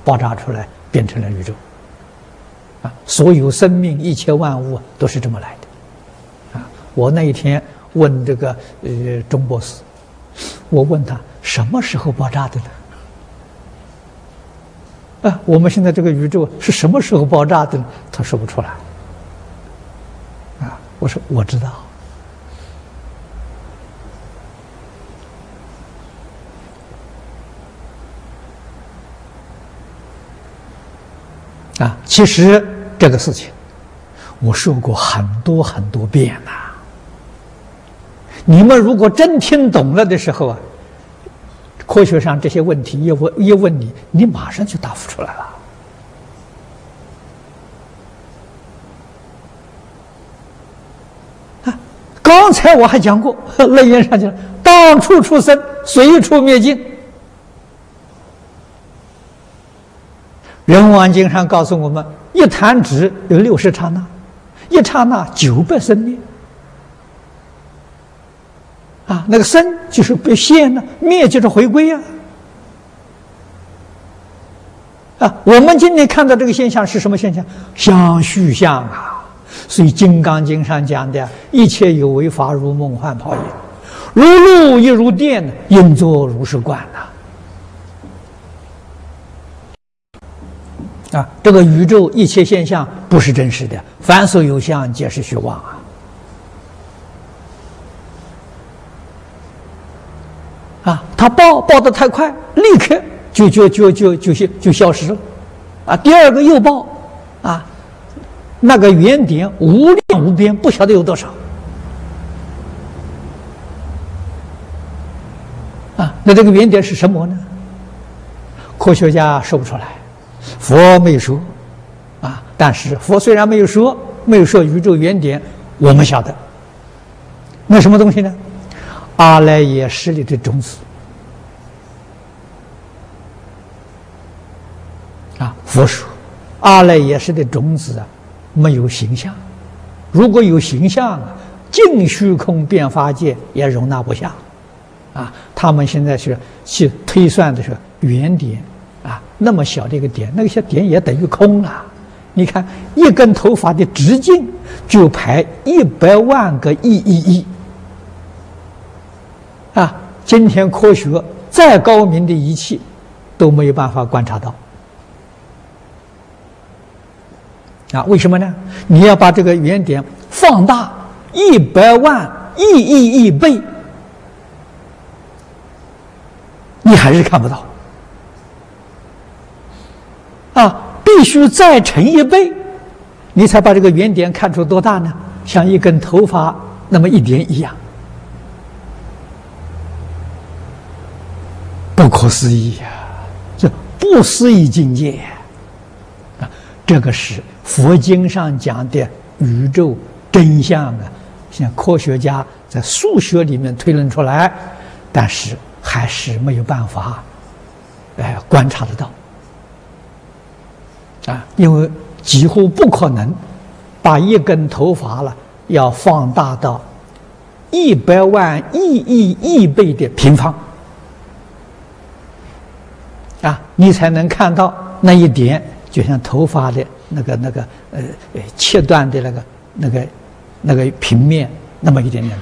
爆炸出来，变成了宇宙。所有生命、一切万物都是这么来的。我那一天问这个钟博士，我问他什么时候爆炸的呢？我们现在这个宇宙是什么时候爆炸的呢？他说不出来。我说我知道。其实这个事情我说过很多很多遍了。你们如果真听懂了的时候科学上这些问题一问你，你马上就答复出来了。刚才我还讲过，楞严上讲，当处出生，随处灭尽。人王经上告诉我们，一弹指有60刹那，一刹那900生灭。那个生就是被现了，灭就是回归我们今天看到这个现象是什么现象？相续相所以《金刚经》上讲的，一切有为法如梦幻泡影，如露亦如电，应作如是观这个宇宙一切现象不是真实的，凡所有相，皆是虚妄它爆得太快，立刻就消失了第二个又爆那个原点无量无边，不晓得有多少那这个原点是什么呢？科学家说不出来，佛没说但是佛虽然没有说宇宙原点，我们晓得那什么东西呢？阿赖耶识里的种子佛说阿赖耶识的种子没有形象，如果有形象尽虚空变法界也容纳不下他们现在是去推算的是原点那么小的一个点，那个小点也等于空了。你看一根头发的直径就排100万个亿今天科学再高明的仪器都没有办法观察到为什么呢？你要把这个原点放大100万亿倍，你还是看不到必须再乘1倍，你才把这个原点看出多大呢？像一根头发那么一点一样，不可思议这不思议境界这个是佛经上讲的宇宙真相现在科学家在数学里面推论出来，但是还是没有办法观察得到因为几乎不可能把一根头发要放大到100万亿倍的平方你才能看到那一点，就像头发的那个切断的那个平面那么一点点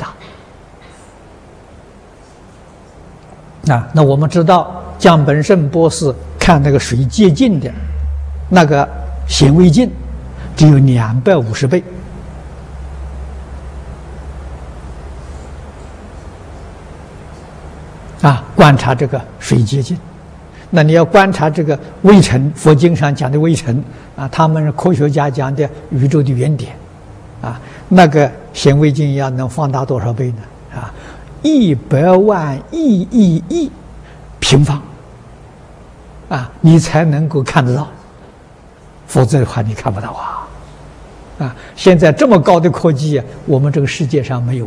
大那我们知道江本胜博士看那个水接近的那个显微镜只有250倍观察这个水接近，那你要观察这个微尘，佛经上讲的微尘他们科学家讲的宇宙的原点那个显微镜要能放大多少倍呢？100万亿平方你才能够看得到，否则的话你看不到现在这么高的科技我们这个世界上没有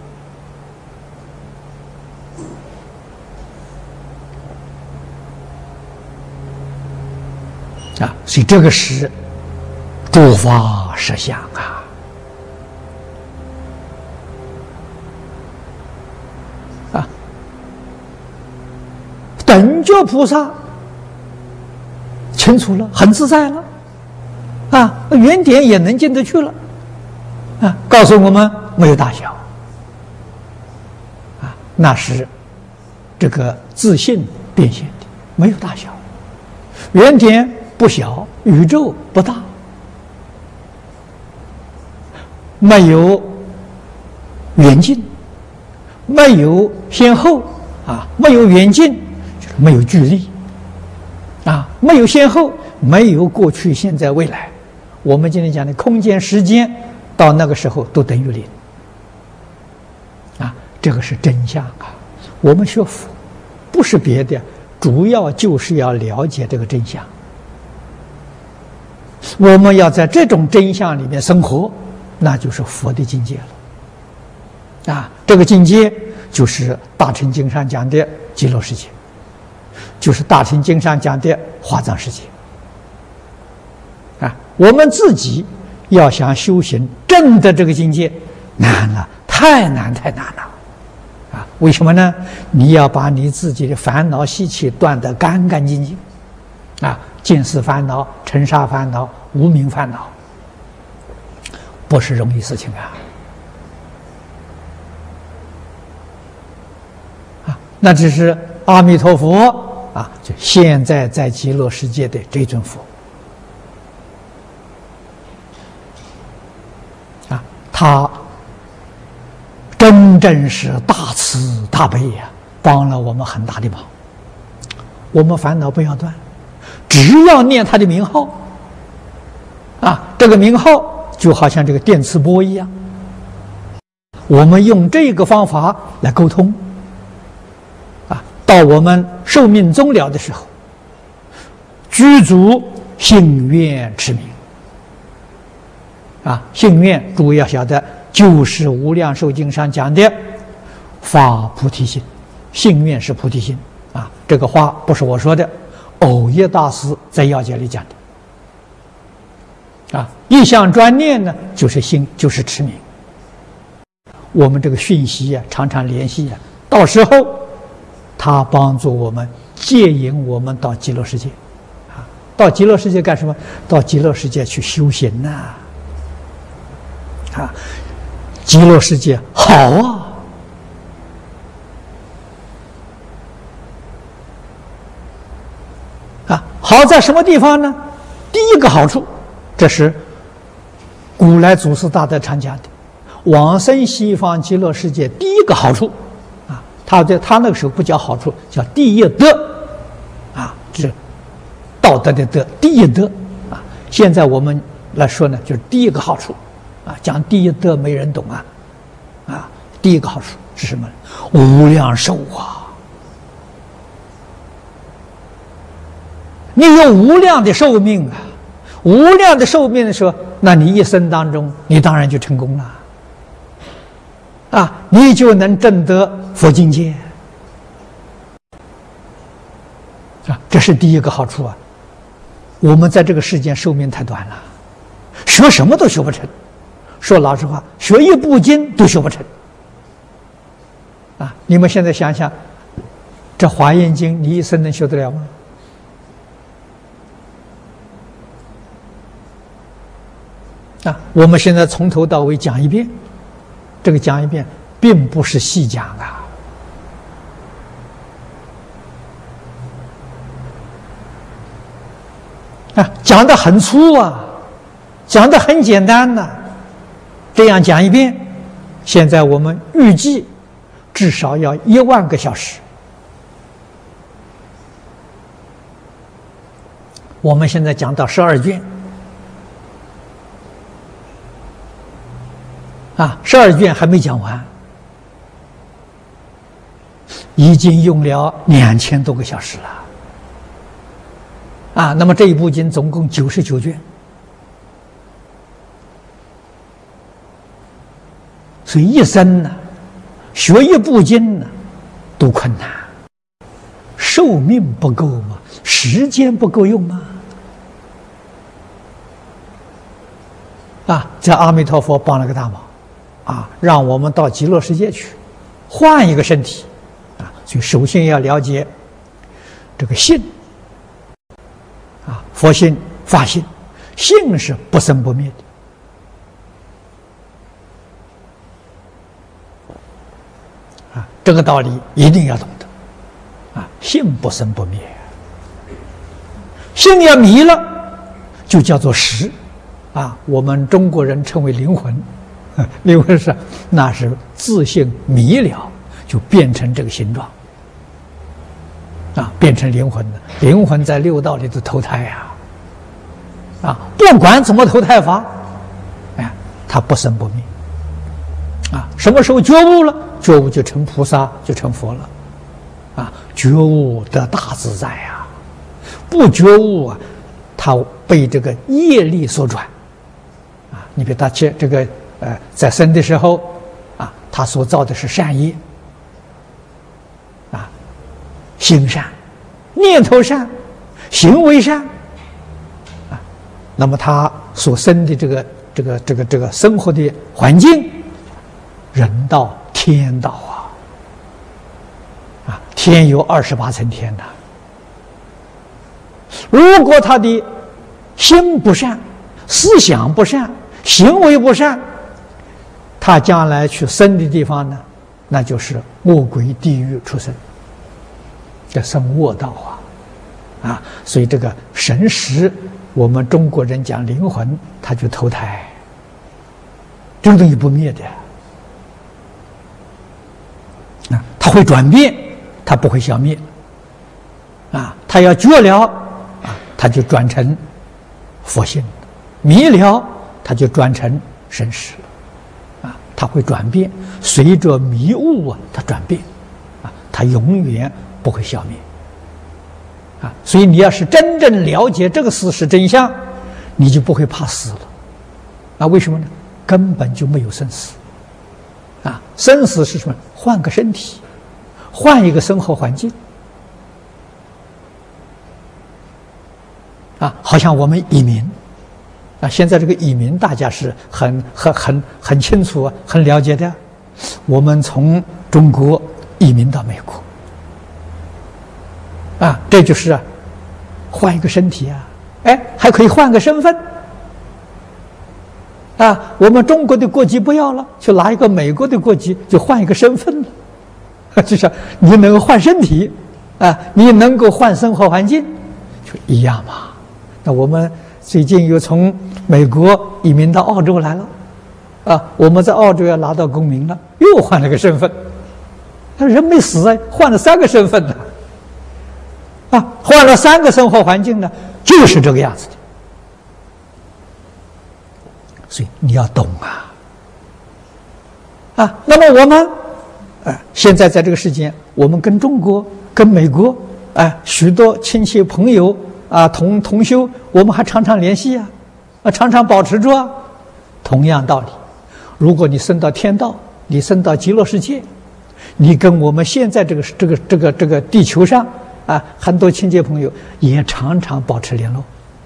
所以这个是诸法实相等觉菩萨清楚了，很自在了，啊，原点也能进得去了，啊，告诉我们没有大小，啊，那是这个自信变现的，没有大小，原点不小，宇宙不大，没有远近，没有先后，啊，没有远近，就是没有距离，啊，没有先后，没有过去、现在、未来。我们今天讲的空间、时间，到那个时候都等于零，啊，这个是真相啊。我们学佛不是别的，主要就是要了解这个真相。我们要在这种真相里面生活，那就是佛的境界了。啊，这个境界就是《大乘经》上讲的极乐世界，就是《大乘经》上讲的华藏世界。啊，我们自己要想修行证得这个境界，难了，太难太难了。啊，为什么呢？你要把你自己的烦恼习气断得干干净净。啊，见思烦恼、尘沙烦恼、无明烦恼，不是容易事情啊！啊，那只是阿弥陀佛啊，就现在在极乐世界的这尊佛啊，他真正是大慈大悲呀，帮了我们很大的忙。我们烦恼不要断，只要念他的名号啊，这个名号就好像这个电磁波一样，我们用这个方法来沟通啊，到我们寿命终了的时候，具足信愿持名啊，信愿诸位要晓得，就是《无量寿经》上讲的发菩提心，信愿是菩提心啊，这个话不是我说的，藕益大师在要解里讲的啊，一向专念呢，就是心，就是持名。我们这个讯息啊，常常联系啊，到时候他帮助我们接引我们到极乐世界啊，到极乐世界干什么？到极乐世界去修行呐！啊，极乐世界好啊！啊，好在什么地方呢？第一个好处，这是古来祖师大德常讲的，往生西方极乐世界第一个好处啊，他那个时候不叫好处，叫第一德啊，这道德的德，第一德啊。现在我们来说呢，就是第一个好处啊，讲第一德没人懂啊，啊，第一个好处是什么呢？无量寿啊！你有无量的寿命啊，无量的寿命的时候，那你一生当中，你当然就成功了，啊，你就能证得佛境界，啊，这是第一个好处啊。我们在这个世间寿命太短了，学什么都学不成。说老实话，学一部经都学不成。啊，你们现在想想，这《华严经》，你一生能学得了吗？啊，我们现在从头到尾讲一遍，这个讲一遍，并不是细讲啊。啊，讲得很粗啊，讲得很简单呐，这样讲一遍，现在我们预计至少要10000个小时。我们现在讲到12卷。啊，12卷还没讲完，已经用了2000多个小时了。啊，那么这一部经总共99卷，所以一生呢，学一部经呢，都困难，寿命不够嘛，时间不够用嘛。啊，这阿弥陀佛帮了个大忙。啊，让我们到极乐世界去，换一个身体，啊，所以首先要了解这个信，啊， 佛性、法性，性是不生不灭的。这个道理一定要懂得。性不生不灭，性要迷了，就叫做识。我们中国人称为灵魂。灵魂是那是自性迷了，就变成这个形状。变成灵魂的，灵魂在六道里头投胎不管怎么投胎法，它不生不灭。什么时候觉悟了？觉悟就成菩萨，就成佛了。觉悟得大自在不觉悟他被这个业力所转。你比如他这个在生的时候他所造的是善业心善，念头善，行为善那么他所生的这个生活的环境，人道、天道天有28层天的。如果他的心不善，思想不善，行为不善，他将来去生的地方呢，那就是恶鬼地狱出生，这生恶道所以这个神识，我们中国人讲灵魂，他就投胎，这个东西不灭的它会转变，它不会消灭它要觉了它就转成佛性，迷了它就转成神识它会转变，随着迷雾它转变它永远不会消灭所以你要是真正了解这个事实真相，你就不会怕死了为什么呢？根本就没有生死生死是什么？换个身体，换一个生活环境好像我们移民现在这个移民大家是很清楚很了解的。我们从中国移民到美国这就是换一个身体还可以换个身份我们中国的国籍不要了，就拿一个美国的国籍，就换一个身份了就是你能够换身体你能够换生活环境，就一样嘛。那我们最近又从美国移民到澳洲来了我们在澳洲要拿到公民了，又换了个身份，人没死换了3个身份呢换了3个生活环境呢，就是这个样子的。所以你要懂那么我们现在在这个世间，我们跟中国、跟美国许多亲戚朋友同修，我们还常常联系常常保持着同样道理，如果你升到天道，你升到极乐世界，你跟我们现在这个地球上很多亲戚朋友也常常保持联络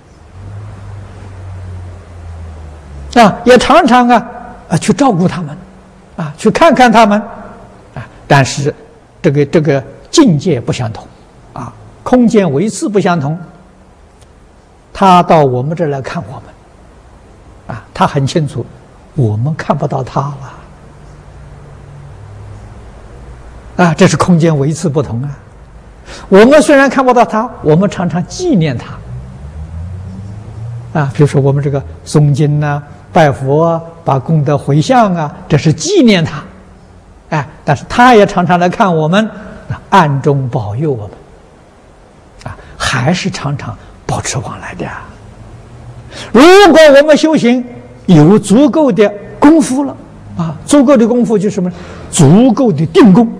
也常常去照顾他们去看看他们但是这个境界不相同空间维次不相同。他到我们这儿来看我们他很清楚我们看不到他了这是空间维次不同我们虽然看不到他，我们常常纪念他比如说我们这个诵经拜佛把功德回向这是纪念他但是他也常常来看我们，暗中保佑我们还是常常保持往来的如果我们修行有足够的功夫了足够的功夫就是什么？足够的定功，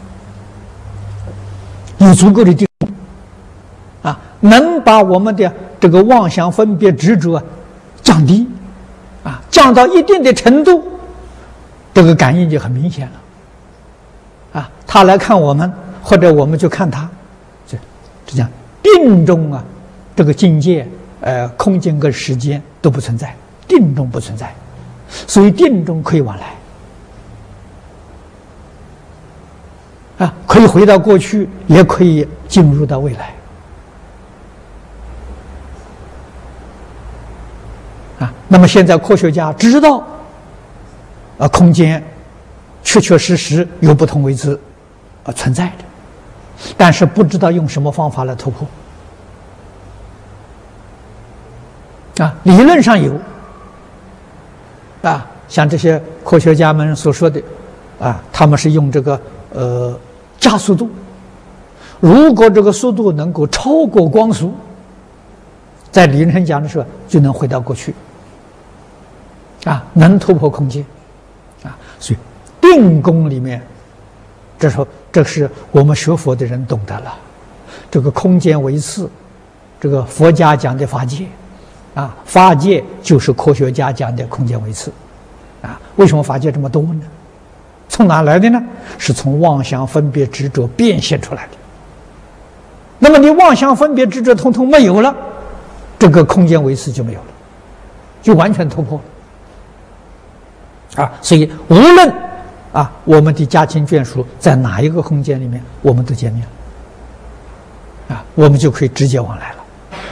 有足够的定功能把我们的这个妄想分别执着降低降到一定的程度，这个感应就很明显了他来看我们，或者我们就看他，这样定中这个境界空间跟时间都不存在，定中不存在，所以定中可以往来可以回到过去，也可以进入到未来那么现在科学家知道，空间确确实实有不同位置存在的，但是不知道用什么方法来突破。理论上有，像这些科学家们所说的，他们是用这个加速度，如果这个速度能够超过光速，在理论上讲的时候就能回到过去，能突破空间，所以定功里面，这是我们学佛的人懂得了，这个空间为次，这个佛家讲的法界。法界就是科学家讲的空间维次，为什么法界这么多呢？从哪来的呢？是从妄想分别执着变现出来的。那么你妄想分别执着统统没有了，这个空间维次就没有了，就完全突破了。所以无论我们的家亲眷属在哪一个空间里面，我们都见面了，我们就可以直接往来了。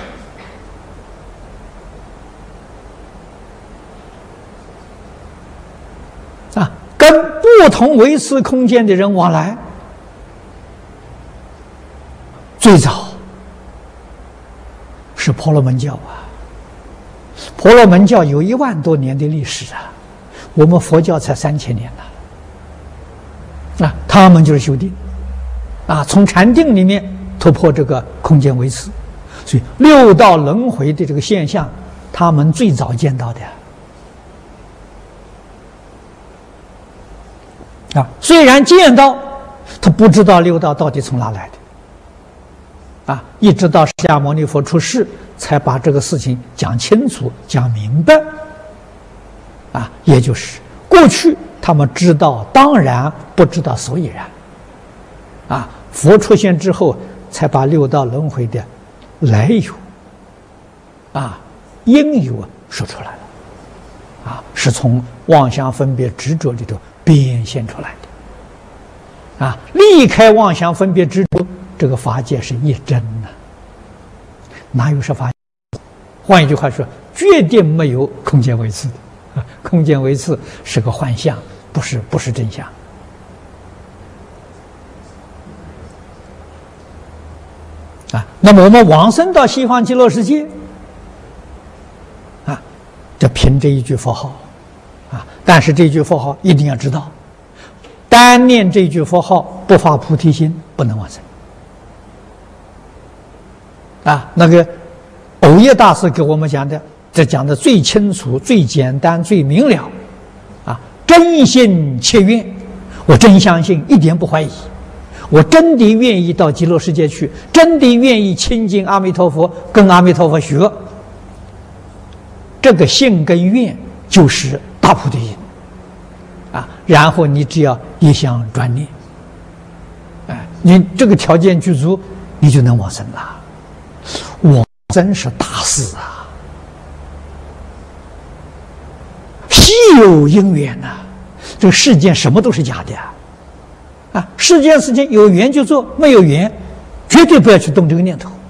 跟不同维次空间的人往来，最早是婆罗门教婆罗门教有1万多年的历史我们佛教才3000年了。他们就是修定，从禅定里面突破这个空间维次，所以六道轮回的这个现象，他们最早见到的。虽然见到，他不知道六道到底从哪来的，一直到释迦牟尼佛出世，才把这个事情讲清楚、讲明白，也就是过去他们知道当然，不知道所以然，佛出现之后，才把六道轮回的来由，因由说出来了，是从妄想分别执着里头变现出来的，离开妄想分别执着，这个法界是一真哪有是法界？换一句话说，决定没有空间维次的，空间维次是个幻象，不是真相。那么我们往生到西方极乐世界，就凭这一句佛号，但是这句佛号一定要知道，单念这句佛号不发菩提心，不能往生。那个藕叶大师给我们讲的，这讲的最清楚、最简单、最明了，真心切愿，我真相信，一点不怀疑，我真的愿意到极乐世界去，真的愿意亲近阿弥陀佛，跟阿弥陀佛学。这个信跟愿就是大菩提心，然后你只要一向专念，你这个条件具足，你就能往生了。我真是大事稀有因缘这个世间什么都是假的世间事情有缘就做，没有缘绝对不要去动这个念头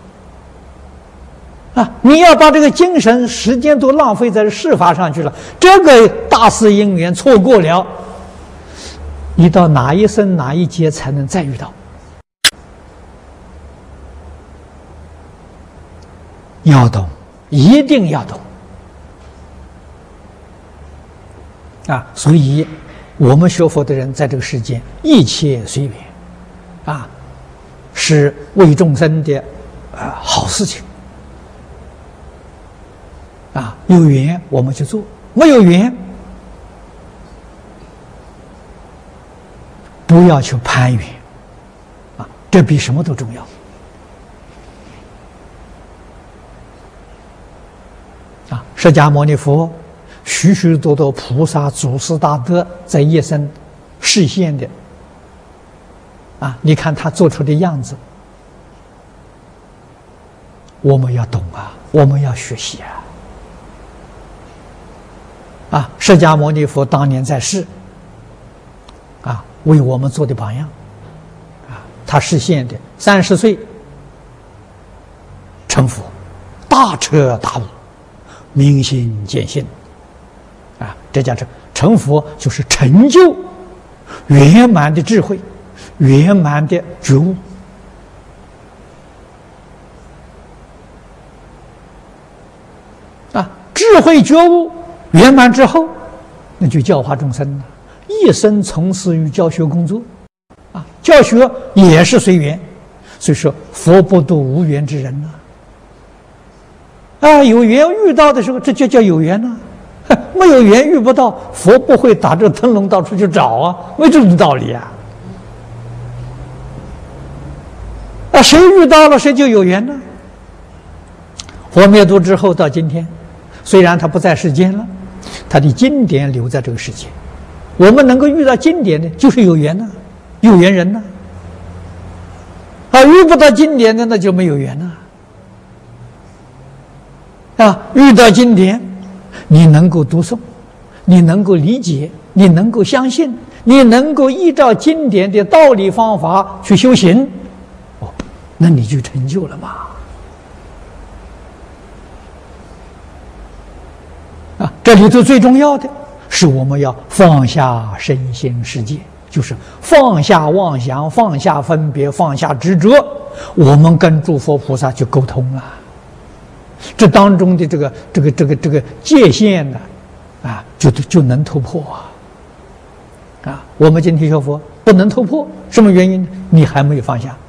你要把这个精神时间都浪费在事法上去了，这个大事因缘错过了，你到哪一生哪一劫才能再遇到？要懂，一定要懂所以我们学佛的人在这个世间一切随缘是为众生的好事情有缘我们去做，没有缘不要去攀缘这比什么都重要释迦牟尼佛许许多多菩萨祖师大德在一生示现的你看他做出的样子，我们要懂我们要学习释迦牟尼佛当年在世为我们做的榜样他示现的30岁成佛，大彻大悟， 明心见性，啊，这叫成佛，就是成就圆满的智慧，圆满的觉悟。啊，智慧觉悟圆满之后，那就教化众生了，一生从事于教学工作，啊，教学也是随缘，所以说佛不度无缘之人呐。啊，有缘遇到的时候，这就叫有缘呐。没有缘遇不到，佛不会打这个灯笼到处去找啊，没这种道理啊。啊，谁遇到了谁就有缘呢。佛灭度之后到今天，虽然他不在世间了，他的经典留在这个世界。我们能够遇到经典的，就是有缘呢，有缘人呢。啊，遇不到经典的，那就没有缘了。啊，遇到经典，你能够读诵，你能够理解，你能够相信，你能够依照经典的道理方法去修行，哦，那你就成就了嘛。啊，这里头最重要的是我们要放下身心世界，就是放下妄想，放下分别，放下执着，我们跟诸佛菩萨去沟通了。这当中的这个界限呢，啊，就能突破啊！啊，我们今天学佛不能突破，什么原因呢？你还没有放下。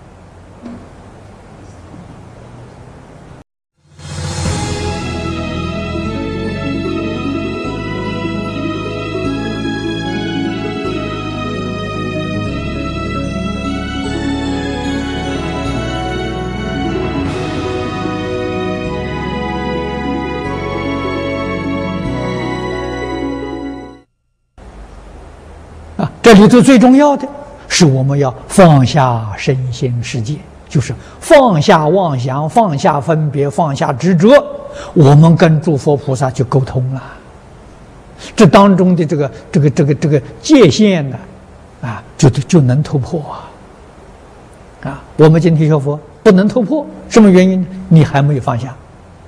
这里头最重要的是我们要放下身心世界，就是放下妄想，放下分别，放下执着，我们跟诸佛菩萨去沟通了。这当中的这个界限呢，啊，就能突破啊！我们今天学佛不能突破，什么原因呢？你还没有放下。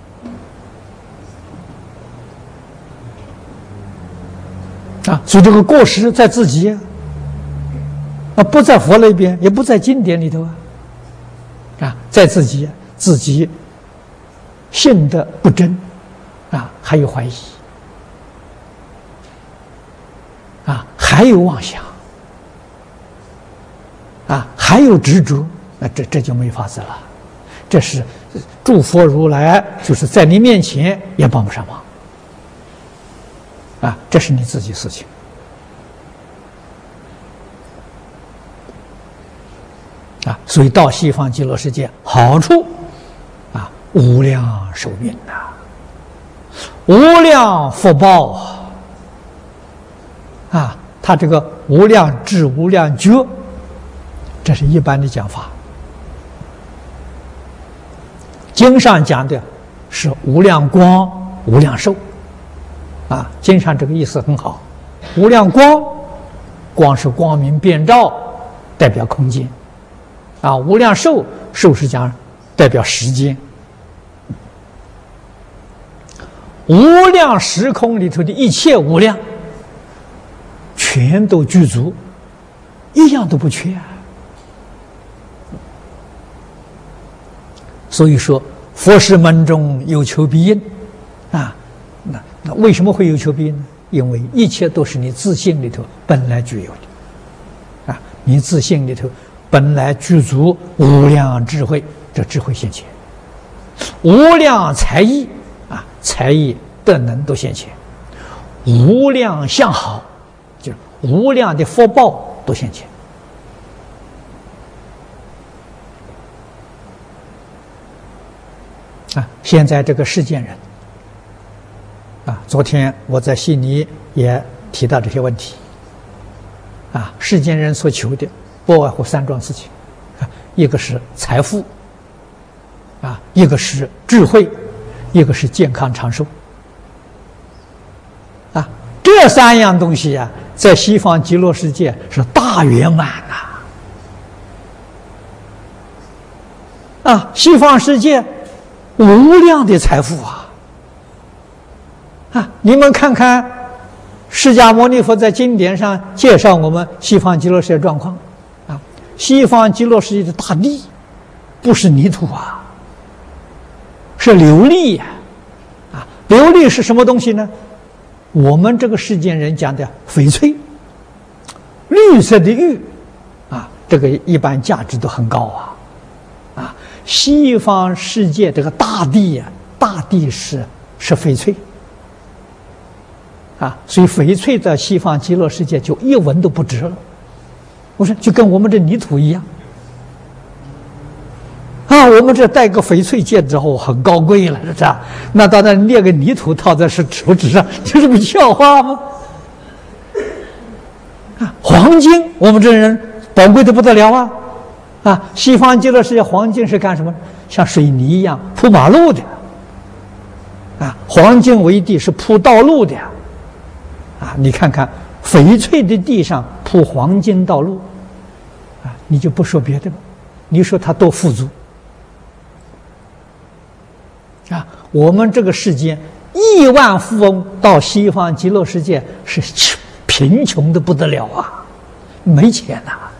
啊，所以这个过失在自己啊，不在佛那边，也不在经典里头啊，在自己信的不真啊，还有怀疑啊，还有妄想啊，还有执着，那这就没法子了。这是诸佛如来就是在你面前也帮不上忙。啊，这是你自己事情啊，所以到西方极乐世界好处啊，无量寿命呐，无量福报啊，他这个无量智、无量觉，这是一般的讲法。经上讲的是无量光、无量寿。啊，经上这个意思很好，无量光，光是光明遍照，代表空间，啊，无量寿，寿是讲代表时间，无量时空里头的一切无量，全都具足，一样都不缺啊。所以说，佛事门中有求必应，啊。那为什么会有求必应呢？因为一切都是你自性里头本来具有的，啊，你自性里头本来具足无量智慧，这智慧现前；无量才艺啊，才艺德能都现前；无量相好，就是无量的福报都现前。啊，现在这个世间人。啊，昨天我在悉尼也提到这些问题。啊，世间人所求的不外乎三桩事情，啊，一个是财富，啊，一个是智慧，一个是健康长寿。啊，这三样东西啊，在西方极乐世界是大圆满呐！啊，西方世界无量的财富啊！ 你们看看，释迦牟尼佛在经典上介绍我们西方极乐世界状况，西方极乐世界的大地不是泥土啊，是琉璃呀，琉璃是什么东西呢？我们这个世间人讲的翡翠，绿色的玉，这个一般价值都很高啊。西方世界这个大地呀，大地是翡翠。所以翡翠在西方极乐世界就一文都不值了。我说，就跟我们这泥土一样。我们这戴个翡翠戒指后很高贵了，是吧？那当然捏个泥土套在手指上，这不笑话吗？黄金，我们这人宝贵的不得了啊！西方极乐世界黄金是干什么？像水泥一样铺马路的。黄金为地是铺道路的。你看看翡翠的地上铺黄金道路，你就不说别的吧，你说他多富足我们这个世间亿万富翁到西方极乐世界是贫穷的不得了没钱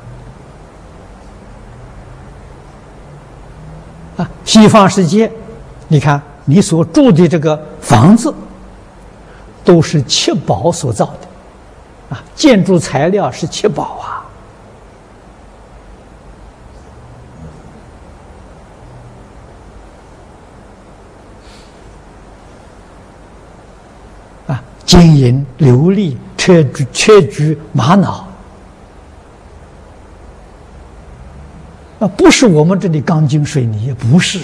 西方世界，你看你所住的这个房子都是七宝所造的建筑材料是七宝金银琉璃砗磲玛瑙不是我们这里钢筋水泥，不是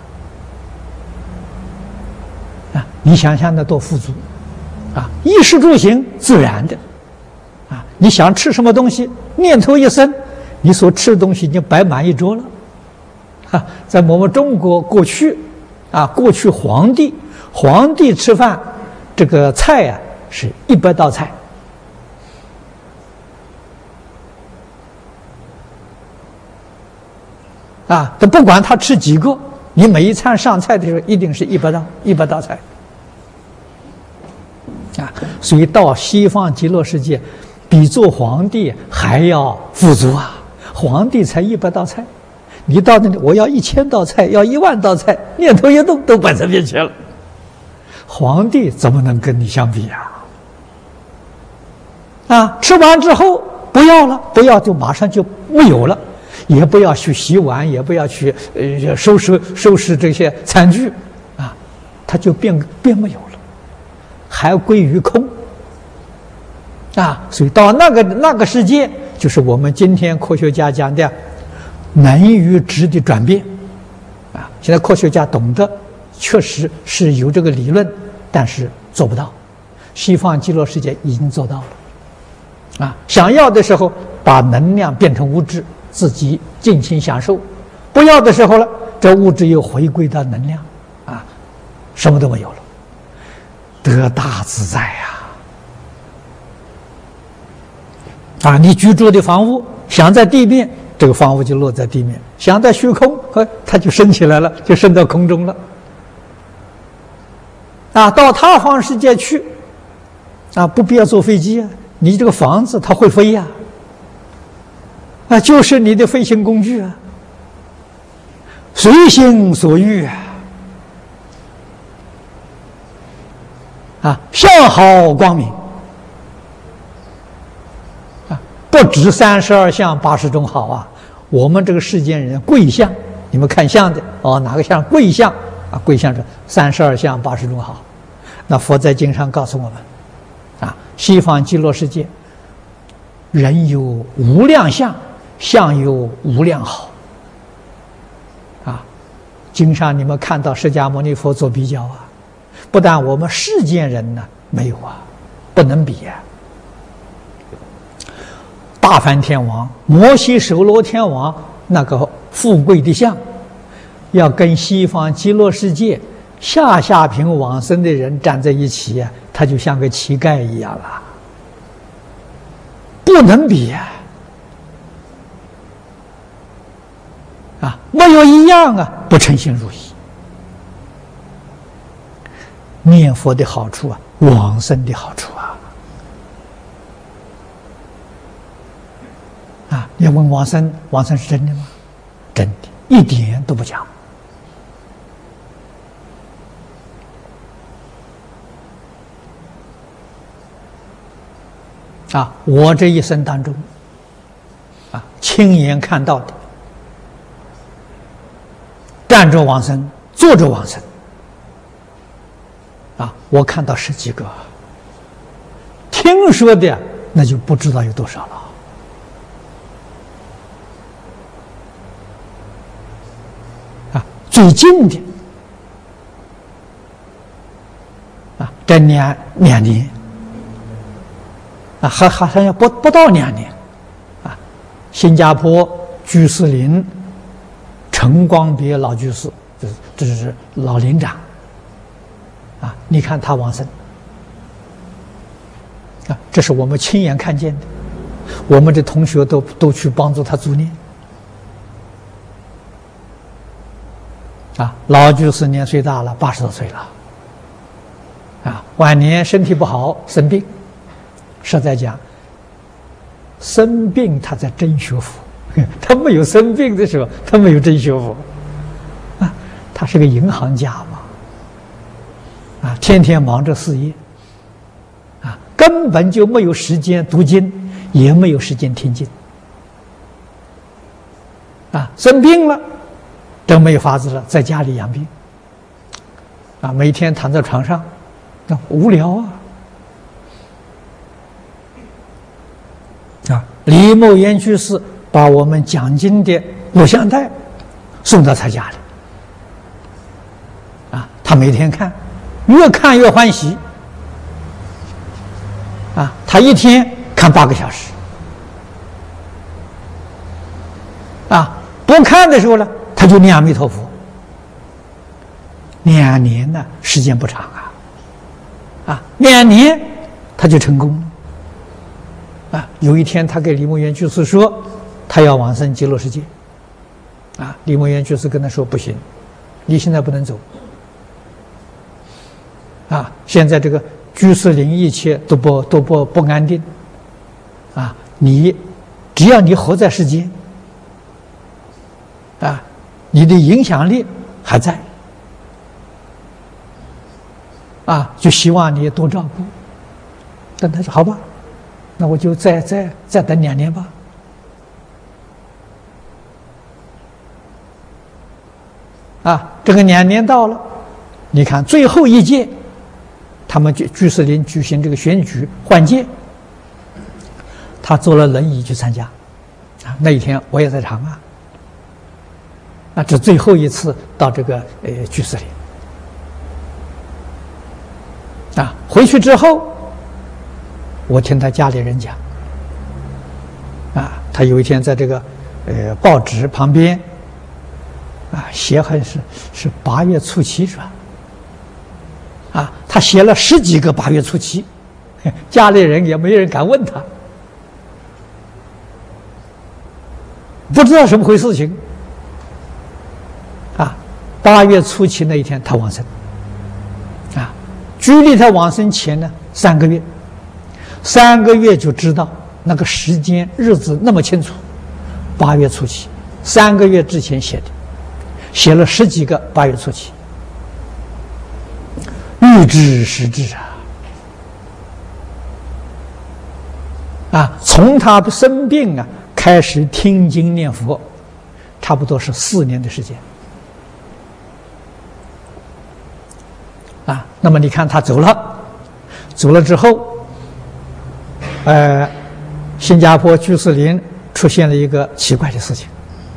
你想想那多富足衣食住行自然的你想吃什么东西，念头一生，你所吃的东西已经摆满一桌了在我们中国过去过去皇帝吃饭，这个菜是100道菜但不管他吃几个，你每一餐上菜的时候一定是100道菜所以到西方极乐世界比做皇帝还要富足皇帝才100道菜，你到那里我要1000道菜，要10000道菜，念头一动都摆在面前了，皇帝怎么能跟你相比吃完之后不要了，不要就马上就没有了，也不要去洗碗，也不要去收拾这些餐具它就变没有了，还归于空所以到那个世界，就是我们今天科学家讲的能与质的转变现在科学家懂得确实是有这个理论，但是做不到。西方极乐世界已经做到了想要的时候把能量变成物质，自己尽情享受；不要的时候了，这物质又回归到能量什么都没有了，得大自在你居住的房屋想在地面，这个房屋就落在地面；想在虚空，它就升起来了，就升到空中了到他方世界去不必要坐飞机你这个房子它会飞就是你的飞行工具随心所欲相好光明不止32相80种好我们这个世间人贵相，你们看相的哪个相贵相贵相是32相80种好。那佛在经上告诉我们西方极乐世界人有无量相，相有无量好经上你们看到释迦牟尼佛做比较不但我们世间人呢没有不能比大梵天王、摩悉首罗天王那个富贵的相，要跟西方极乐世界下品往生的人站在一起他就像个乞丐一样了，不能比没有一样不称心如意。 念佛的好处啊，往生的好处啊！啊，要问往生，往生是真的吗？真的，一点都不假。啊，我这一生当中，啊，亲眼看到的，站着往生，坐着往生，啊，我看到10几个，听说的那就不知道有多少了。啊，最近的，啊，这2年。啊，好像不到2年，啊，新加坡居士林陈光别老居士，这是老林长，啊，你看他往生，啊，这是我们亲眼看见的，我们的同学都去帮助他助念，啊，老居士年岁大了，80多岁了，啊，晚年身体不好，生病。实在讲，生病他在真学佛，他没有生病的时候，他没有真学佛，啊，他是个银行家嘛，啊，天天忙着事业，啊，根本就没有时间读经，也没有时间听经，啊，生病了，真没有法子了，在家里养病，啊，每天躺在床上，那无聊啊。啊，李某言居士把我们讲经的录像带送到他家里，啊，他每天看，越看越欢喜，啊，他一天看8个小时，啊，不看的时候呢，他就念阿弥陀佛，2年呢，时间不长啊，啊，2年他就成功了。啊，有一天他给李某元居士说，他要往生极乐世界。啊，李某元居士跟他说：“不行，你现在不能走。啊，现在这个居士林一切都不安定。啊，只要你活在世间，啊，你的影响力还在。啊，就希望你多照顾。”但他说：“好吧。”那我就再等2年吧。啊，这个2年到了，你看最后一届，他们居士林举行这个选举换届，他坐了轮椅去参加。啊，那一天我也在场啊。啊，这最后一次到这个居士林。啊，回去之后。我听他家里人讲，啊，他有一天在这个报纸旁边，啊，写还是8月初7是吧？啊，他写了10几个8月初7，家里人也没人敢问他，不知道什么回事情。啊，8月初7那一天他往生，啊，距离他往生前呢3个月。3个月就知道那个时间日子那么清楚，8月初7，3个月之前写的，写了10几个8月初7，预知时至啊！啊，从他生病啊开始听经念佛，差不多是4年的时间。啊，那么你看他走了之后。新加坡居士林出现了一个奇怪的事情，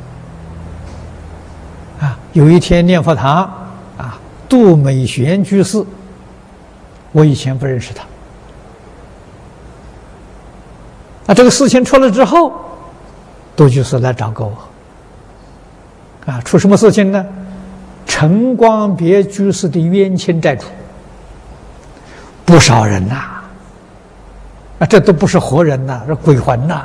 啊，有一天念佛堂啊，杜美玄居士，我以前不认识他，啊，这个事情出了之后，杜居士来找过我，啊，出什么事情呢？陈光别居士的冤亲债主，不少人呐。啊，这都不是活人呐，是鬼魂呐！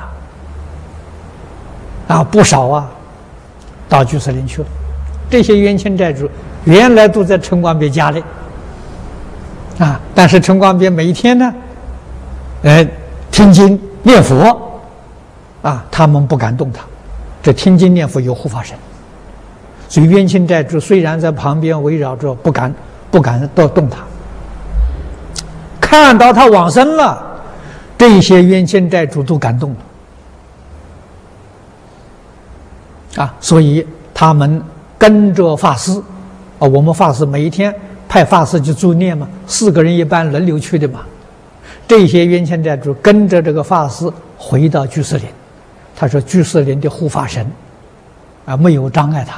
啊，不少啊，到居士林去了。这些冤亲债主原来都在陈光别家里， 但是陈光别每一天呢，听经念佛，他们不敢动他。这听经念佛有护法神，所以冤亲债主虽然在旁边围绕着，不敢动他。看到他往生了，这些冤亲债主都感动了，所以他们跟着法师，我们法师每一天派法师去助念嘛，4个人一班轮流去的嘛。这些冤亲债主跟着这个法师回到居士林，他说居士林的护法神没有障碍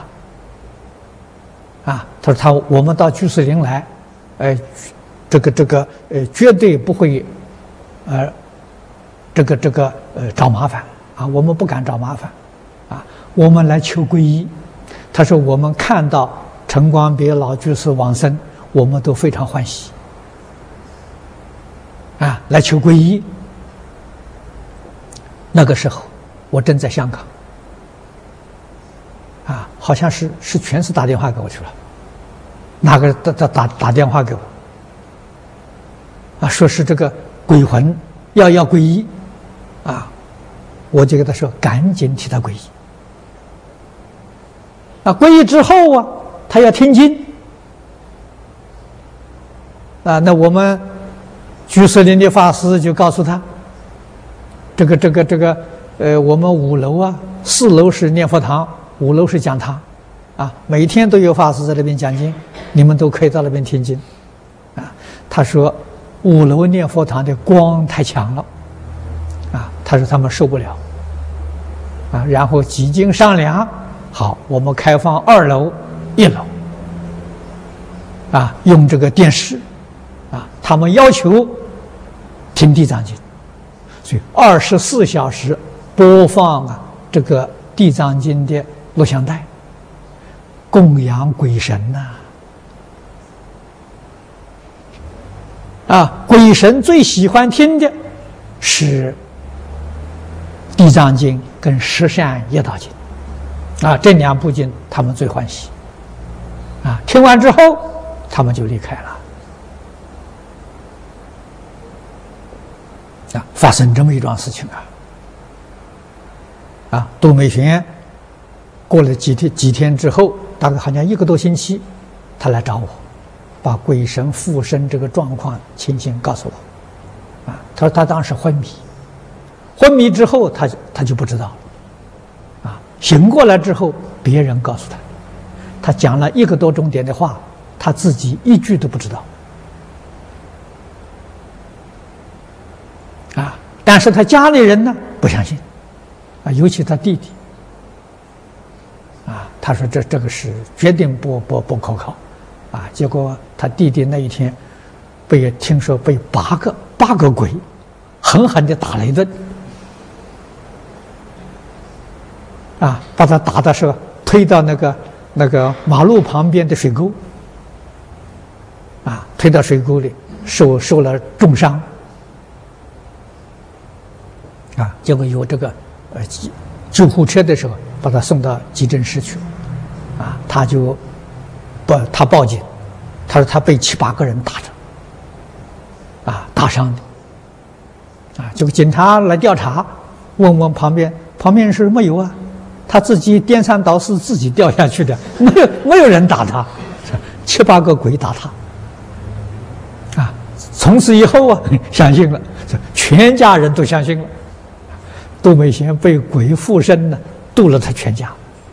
他，他说我们到居士林来，绝对不会找麻烦我们不敢找麻烦我们来求皈依。他说我们看到陈光别老居士往生，我们都非常欢喜来求皈依。那个时候我正在香港好像是全是打电话给我去了，哪个打电话给我说是这个鬼魂要皈依我就给他说赶紧替他皈依皈依之后他要听经那我们居士林的法师就告诉他，我们5楼4楼是念佛堂，5楼是讲堂每天都有法师在那边讲经，你们都可以到那边听经他说5楼念佛堂的光太强了他说他们受不了然后几经商量，好，我们开放2楼1楼用这个电视他们要求听地藏经，所以24小时播放这个地藏经的录像带，供养鬼神鬼神最喜欢听的是地藏经跟十善业道经这2部经他们最欢喜听完之后他们就离开了发生这么一桩事情杜美璇过了几天之后，大概好像1个多星期，他来找我，把鬼神附身这个状况情形告诉我他说他当时昏迷之后他就不知道了醒过来之后别人告诉他讲了1个多钟点的话，他自己1句都不知道但是他家里人呢不相信尤其他弟弟他说这个是决定不可靠结果他弟弟那一天听说被8个鬼狠狠地打了一顿把他打的时候推到那个马路旁边的水沟推到水沟里受了重伤结果有这个救护车的时候把他送到急诊室去他报警，他说他被7、8个人打着打伤的结果警察来调查，问旁边人说没有他自己颠三倒四自己掉下去的，没有人打他，7、8个鬼打他从此以后相信了，全家人都相信了，杜美璇被鬼附身了，度了他全家。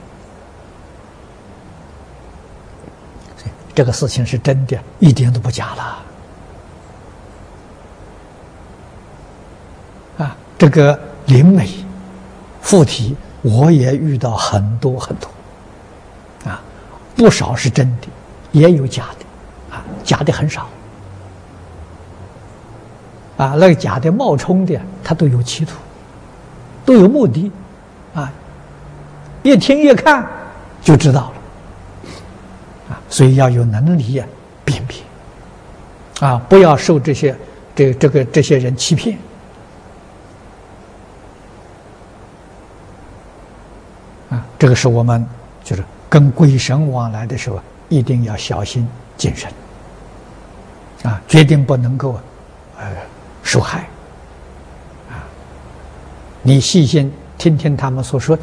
这个事情是真的，一点都不假了这个灵媒附体我也遇到很多不少是真的，也有假的假的很少那个假的冒充的他都有企图，都有目的越听越看就知道了所以要有能力辨别不要受这些人欺骗这个是我们就是跟鬼神往来的时候一定要小心谨慎决定不能够受害你细心听听他们所说的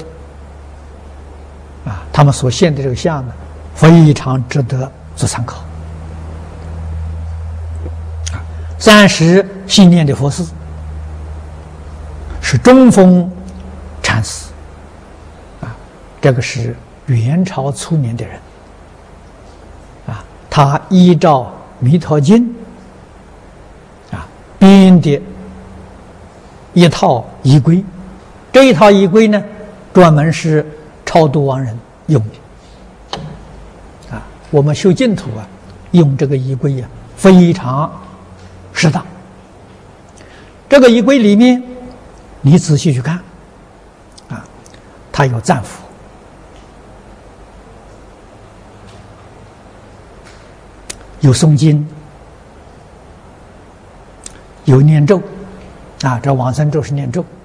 他们所现的这个相呢，非常值得做参考。30信念的佛寺是中峰禅师这个是元朝初年的人他依照《弥陀经》编的一套仪规，这一套仪规呢，专门是超度亡人用的我们修净土用这个仪规非常适当。这个仪规里面，你仔细去看它有赞符，有诵经，有念咒这往生咒是念咒，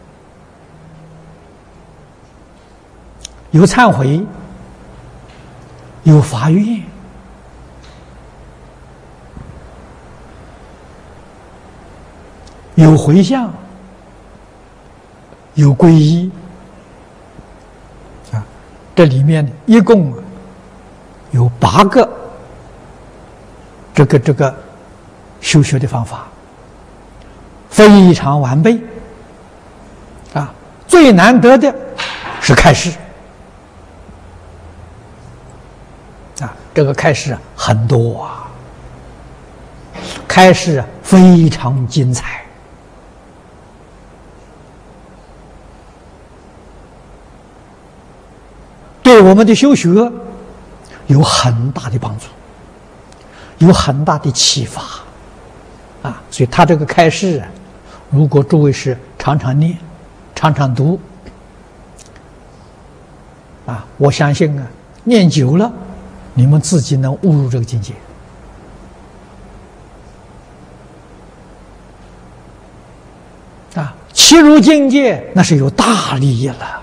有忏悔，有发愿，有回向，有皈依这里面一共有8个这个修学的方法，非常完备最难得的是开示这个开示很多开示非常精彩对我们的修学有很大的帮助，有很大的启发所以他这个开示如果诸位是常常念常常读我相信念久了你们自己能悟入这个境界其入境界那是有大利益了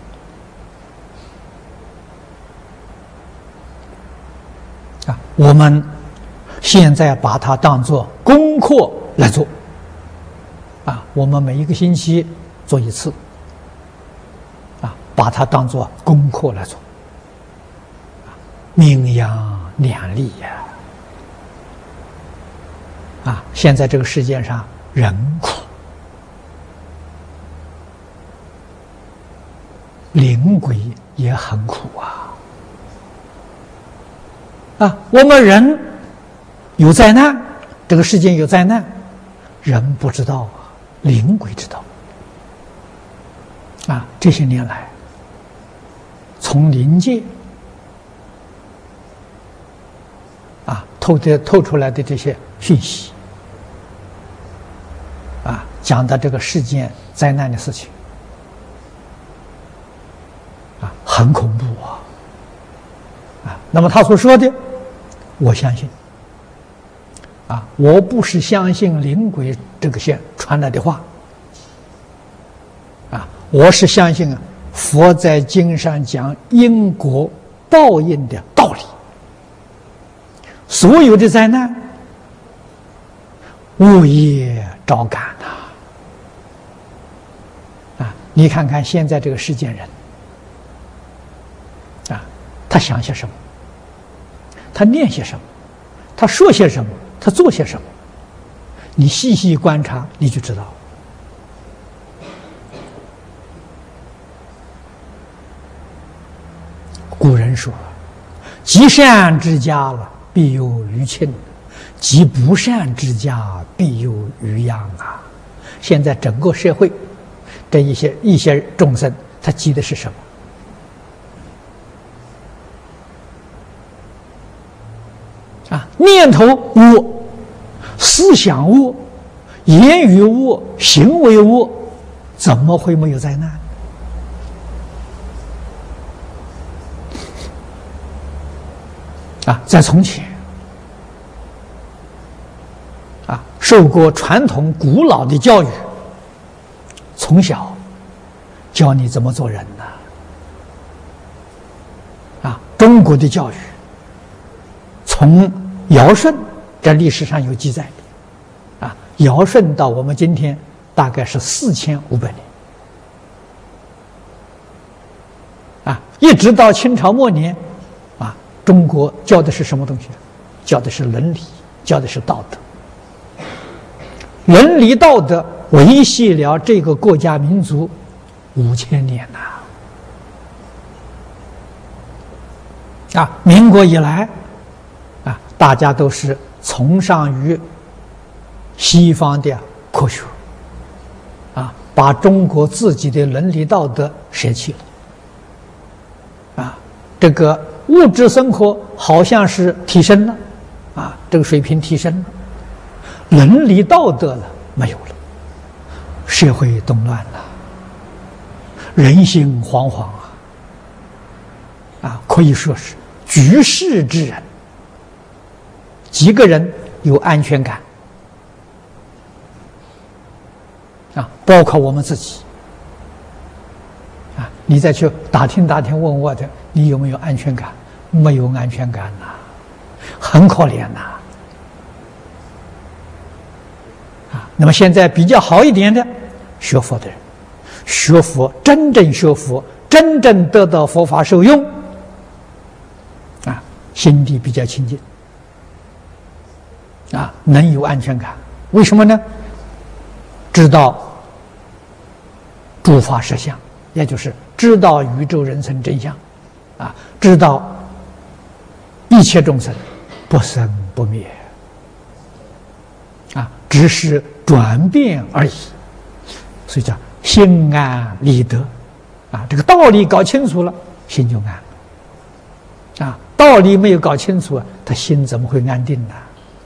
我们现在把它当作功课来做我们每一个星期做一次把它当作功课来做名扬两利现在这个世界上人苦灵鬼也很苦我们人有灾难，这个世界有灾难，人不知道灵鬼知道这些年来从灵界透出来的这些讯息讲的这个世间灾难的事情很恐怖那么他所说的我相信我不是相信灵鬼这个些传来的话我是相信佛在经上讲因果报应的道理，所有的灾难物业招感你看看现在这个世间人他想些什么，他念些什么，他说些什么，他做些什么，你细细观察你就知道古人说积善之家必有余庆，积不善之家必有余殃现在整个社会这一些众生他积的是什么念头恶，思想恶，言语恶，行为恶，怎么会没有灾难在从前受过传统古老的教育，从小教你怎么做人中国的教育从尧舜这历史上有记载的，尧舜到我们今天大概是4500年，一直到清朝末年，中国教的是什么东西？教的是伦理，教的是道德。伦理道德维系了这个国家民族5000年呐！民国以来，大家都是崇尚于西方的科学，把中国自己的伦理道德舍弃了，这个物质生活好像是提升了，这个水平提升了，伦理道德了没有了，社会动乱了，人心惶惶可以说是举世之人，几个人有安全感包括我们自己你再去打听打听问我的，你有没有安全感？没有安全感很可怜那么现在比较好一点的学佛的人，学佛真正学佛，真正得到佛法受用心地比较清净能有安全感。为什么呢？知道诸法实相，也就是知道宇宙人生真相知道一切众生不生不灭只是转变而已，所以叫心安理得这个道理搞清楚了，心就安了道理没有搞清楚他心怎么会安定呢？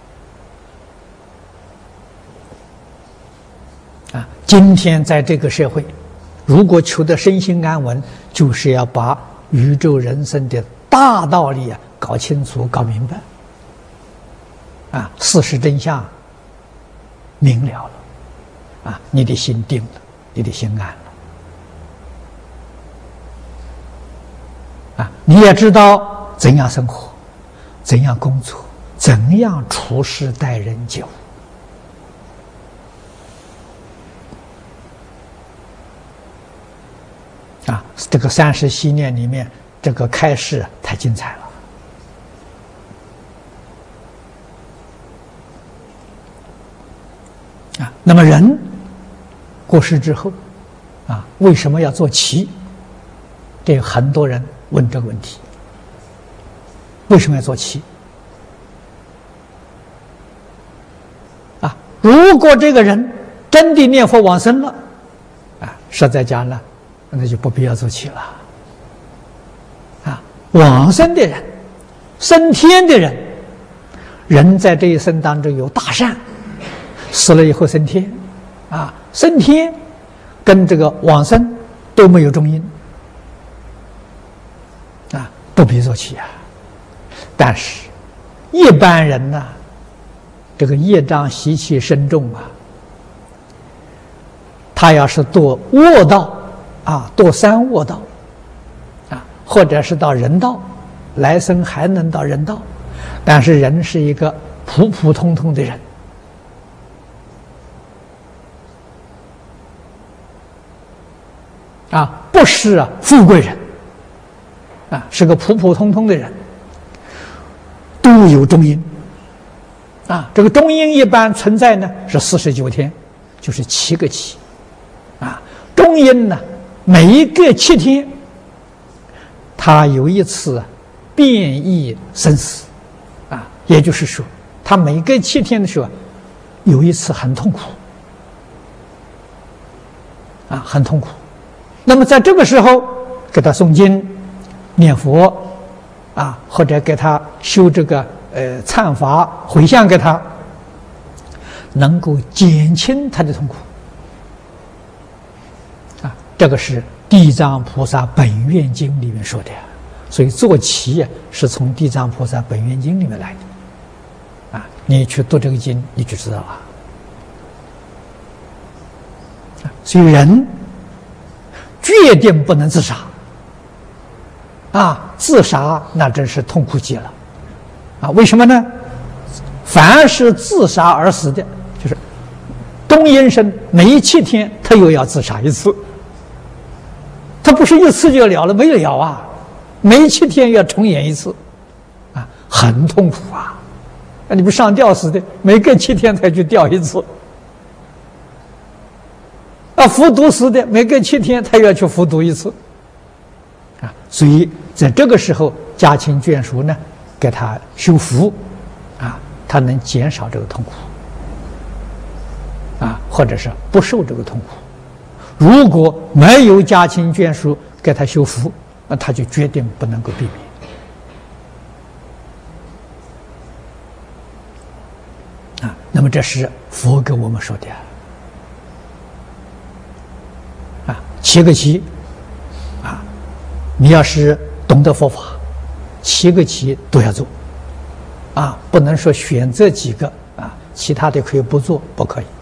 今天在这个社会，如果求得身心安稳，就是要把宇宙人生的大道理搞清楚搞明白事实真相明了了你的心定了，你的心安了你也知道怎样生活，怎样工作，怎样处事待人接物这个30系列里面，这个开示太精彩了那么人过世之后为什么要做旗？这很多人问这个问题，为什么要做旗如果这个人真的念佛往生了实在讲了，那就不必要做旗了往生的人，升天的人，人在这一生当中有大善，死了以后升天升天跟这个往生都没有中阴不必做旗但是一般人呢，这个业障习气深重他要是堕恶道堕三恶道或者是到人道，来生还能到人道，但是人是一个普普通通的人不是富贵人是个普普通通的人，都有中阴这个中阴一般存在呢是49天，就是7个期中阴呢每一个7天他有一次变异生死也就是说他每个7天的时候有一次很痛苦很痛苦。那么在这个时候给他诵经念佛或者给他修这个忏法回向给他，能够减轻他的痛苦这个是地藏菩萨本愿经里面说的所以做旗是从地藏菩萨本愿经里面来的你去读这个经你就知道了所以人决定不能自杀自杀那真是痛苦极了为什么呢？ 凡是自杀而死的，就是东阴身每7天他又要自杀一次，他不是一次就了了，没了啊，每7天要重演一次，啊，很痛苦啊！那你不上吊死的，每隔7天才去吊一次。啊，服毒死的，每隔7天他要去服毒一次，啊，所以在这个时候，家亲眷属呢，给他修福，啊，他能减少这个痛苦，啊，或者是不受这个痛苦。如果没有家亲眷属给他修福，那他就决定不能够避免。啊，那么这是佛给我们说的。7个期，啊，你要是懂得佛法，7个期都要做，啊，不能说选择几个啊，其他的可以不做，不可以。